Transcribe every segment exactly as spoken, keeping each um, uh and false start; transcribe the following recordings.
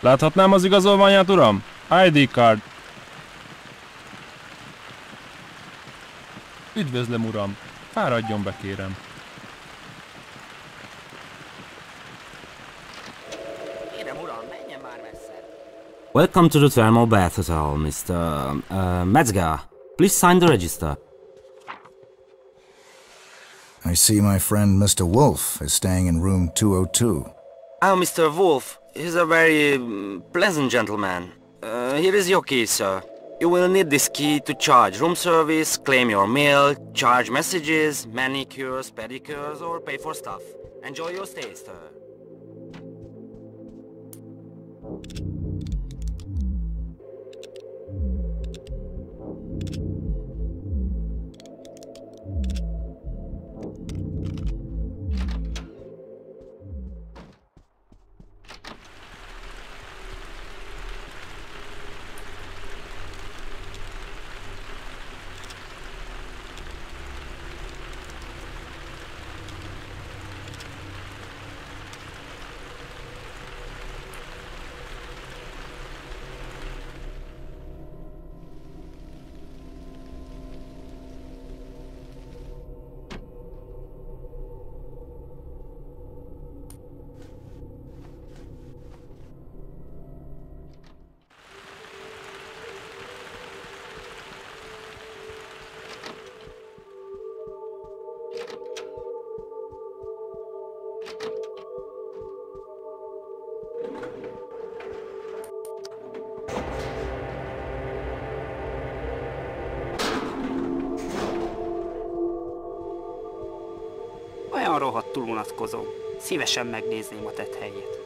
Láthatnám az igazolványát, uram? I D card. Üdvözlöm, uram. Fáradjon be, kérem. Kérem, uram, menjen már messze. Welcome to the Thermal Bath Hotel, mister Uh, Metzger. Please sign the register. I see my friend Mister Wolf is staying in room two oh two. Oh, Mister Wolf, he's a very um, pleasant gentleman. Uh, here is your key, sir. You will need this key to charge room service, claim your mail, charge messages, manicures, pedicures, or pay for stuff. Enjoy your stay, sir. Olyan rohadtul unatkozom. Szívesen megnézném a tett helyét.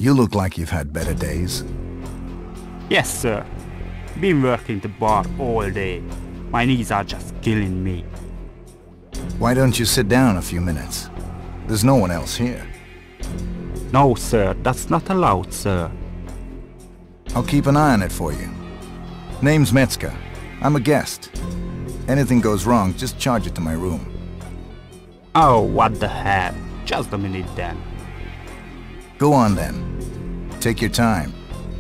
You look like you've had better days. Yes, sir. Been working the bar all day. My knees are just killing me. Why don't you sit down a few minutes? There's no one else here. No, sir, that's not allowed, sir. I'll keep an eye on it for you. Name's Metzger. I'm a guest. Anything goes wrong, just charge it to my room. Oh, what the hell. Just a minute then. Go on then. Take your time.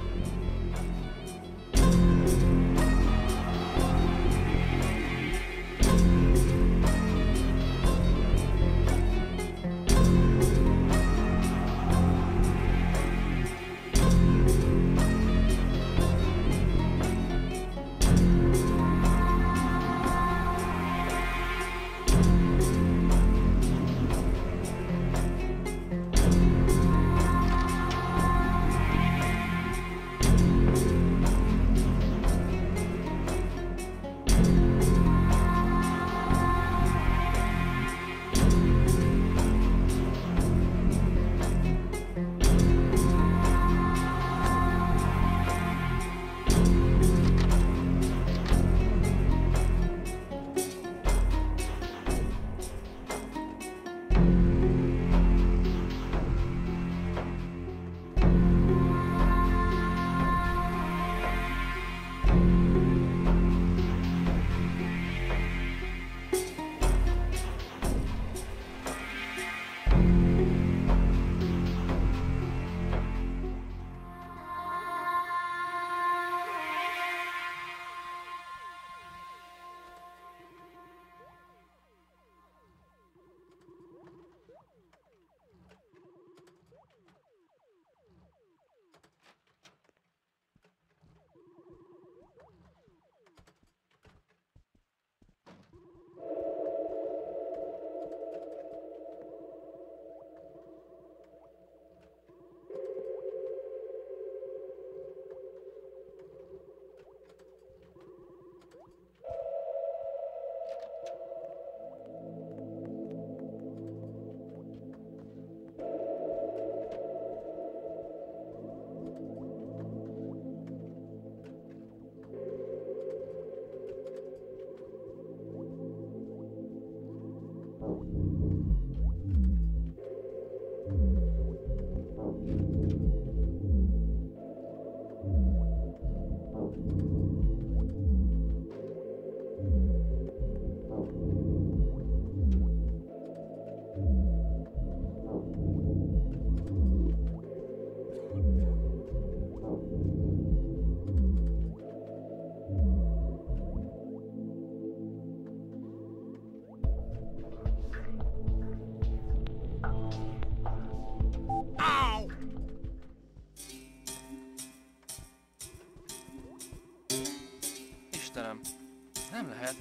Istenem, nem lehet.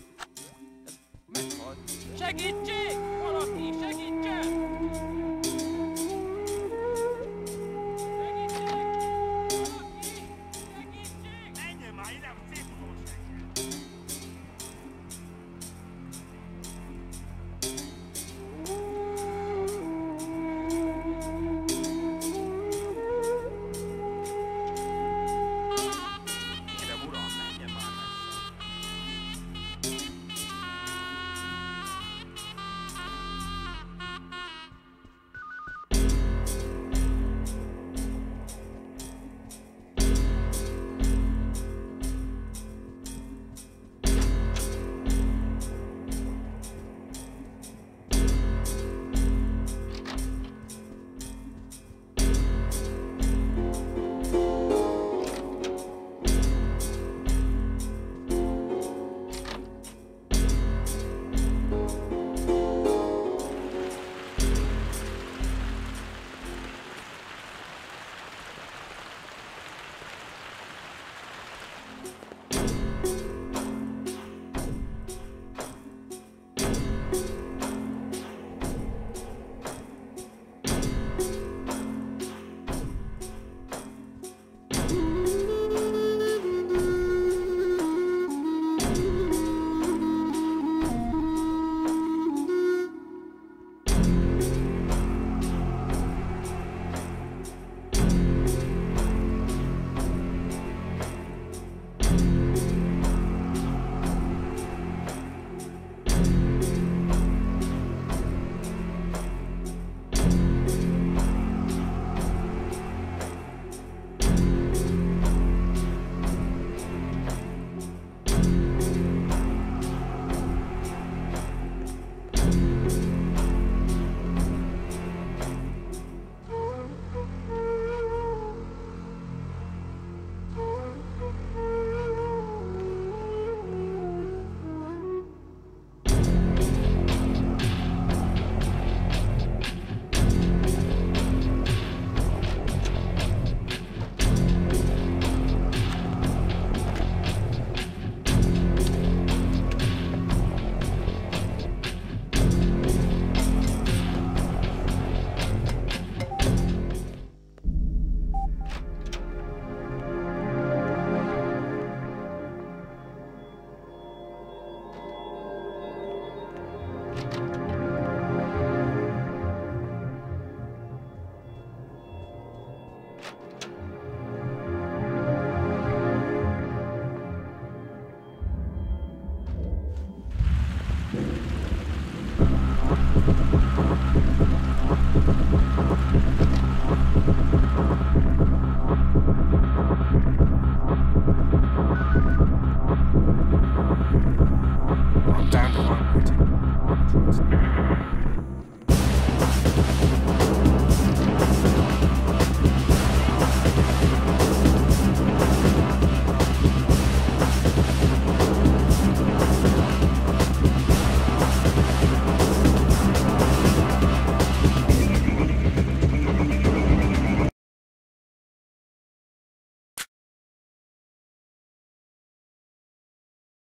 Ez meghalt. Segítség! Valaki, segítsen! Segítség! Valaki! Segítség! Menjél már ide, a szépulós legyen! I'm down to one, waiting.